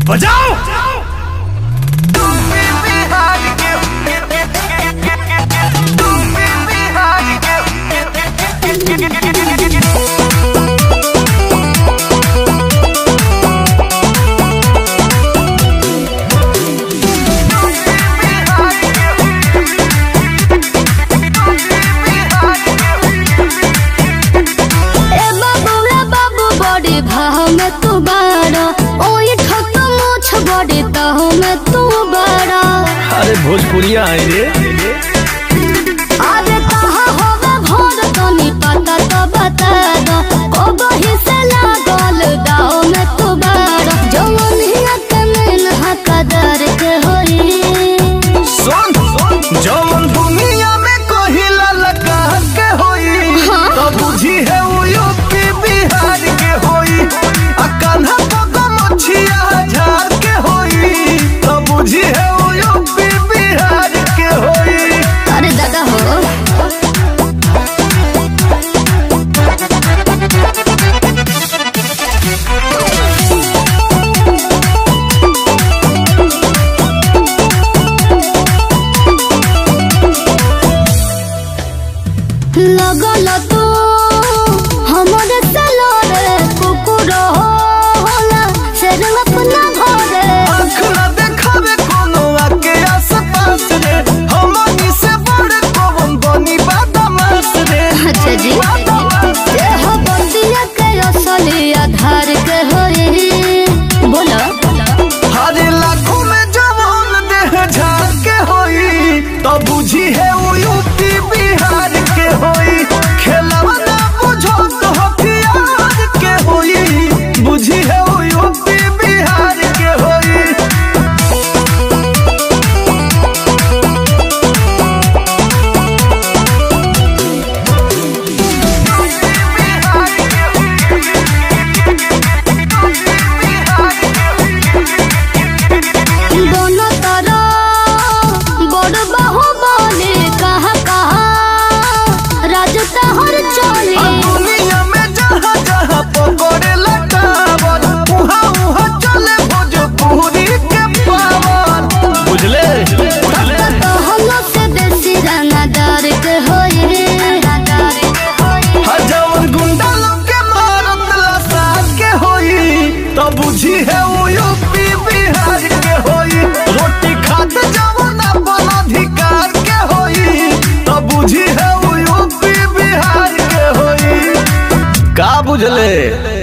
बजाओ। अरे भोजपुरिया है रे। अरे कहाँ होवे भोर तनी पता तो बता दो, कोबही से लागल दाव में तू बाड़ा, जवनिया के मेनहा कदर के होई। सुन जवन दुनिया में कोहिला लगा के होई, तो बुझी है वो यूपी बिहार के होई। आ कान्हा पग मछिया झार के होई, तो बुझी है वो यूपी बिहार के होई। अरे दादा हो लगल तू हमरे सलोरे कुकुर होला से अपना घरे। आँख ना देखावे कोनो आके आस पास रे, हमनी से बड़े कौन बनी बदमाश रे। अच्छा जी देह बंदिया के असली आधार के होई। बोलो हरे लाखों में जवान देह झाड़ के होई, तो बुझी है वो यूपी बिहार के होई। खेलवा ना बुझो तो हथियार के होई, बुझी है वो यूपी बिहार के होई। दोनों तरफ बड़ बाहुबली कहाँ कहाँ राज तहर चली। दुनिया में जहाँ जहाँ पकड़े लटावर, उहाँ उहाँ चले भोजपुरी के पावर। बुझले तो हम से देसी रंगदार के होई। जवन गुंडा लोग के मारत लसार के होई, तो बुझी है वो यूपी बिहार के होई। रोटी खाते जवन अपन अधिकार के होई, तो बुझी है वो यूपी बिहार के होई। का बुझले।